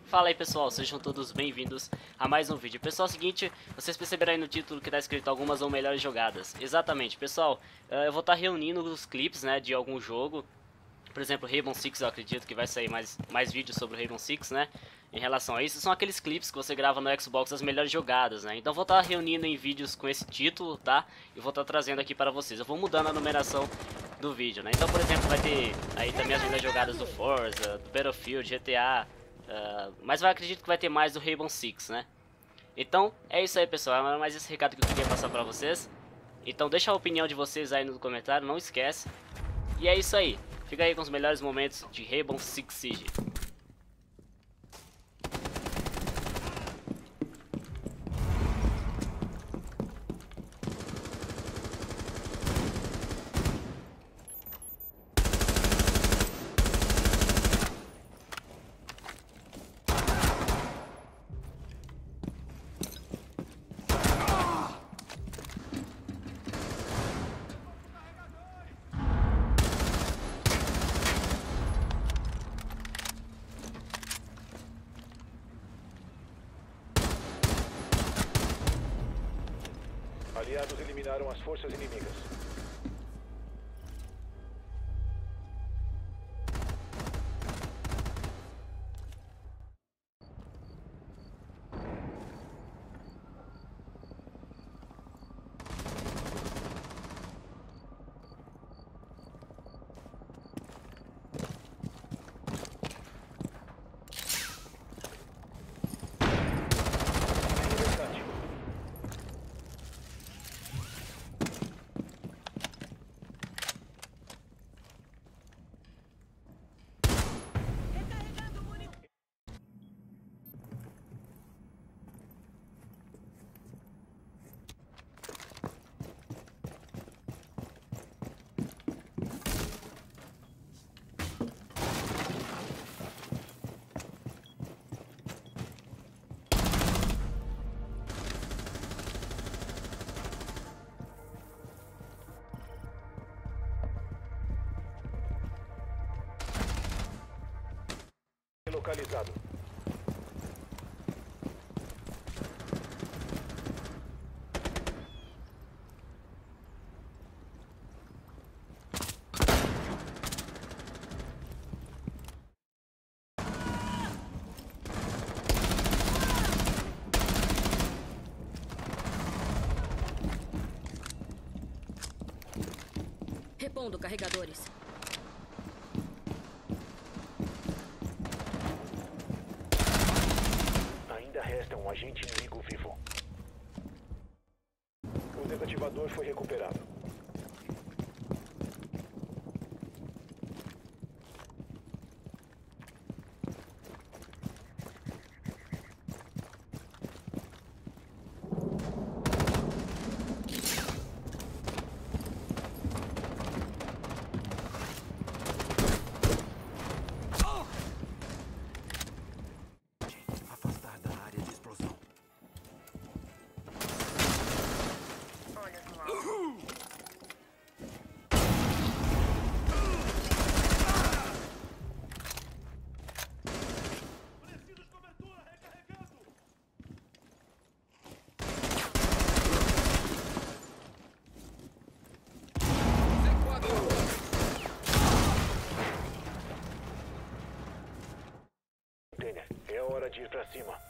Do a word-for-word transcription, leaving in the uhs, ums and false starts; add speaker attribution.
Speaker 1: Fala aí pessoal, sejam todos bem-vindos a mais um vídeo. Pessoal, é o seguinte, vocês perceberam aí no título que está escrito algumas ou melhores jogadas. Exatamente, pessoal, eu vou estar reunindo os clipes, né, de algum jogo. Por exemplo, Rainbow Six, eu acredito que vai sair mais, mais vídeos sobre Rainbow Six, né, em relação a isso. São aqueles clipes que você grava no Xbox, as melhores jogadas, né. Então eu vou estar reunindo em vídeos com esse título, tá, e vou estar trazendo aqui para vocês. Eu vou mudando a numeração do vídeo, né. Então, por exemplo, vai ter aí também as melhores jogadas do Forza, do Battlefield, G T A... Uh, mas eu acredito que vai ter mais do Rainbow Six, né? Então, é isso aí, pessoal. É mais esse recado que eu queria passar pra vocês. Então, deixa a opinião de vocês aí no comentário, não esquece. E é isso aí. Fica aí com os melhores momentos de Rainbow Six Siege.
Speaker 2: Aliados eliminaram as forças inimigas. Localizado.
Speaker 3: Repondo carregadores.
Speaker 2: Resta um agente inimigo vivo. O desativador foi recuperado. É hora de ir pra cima.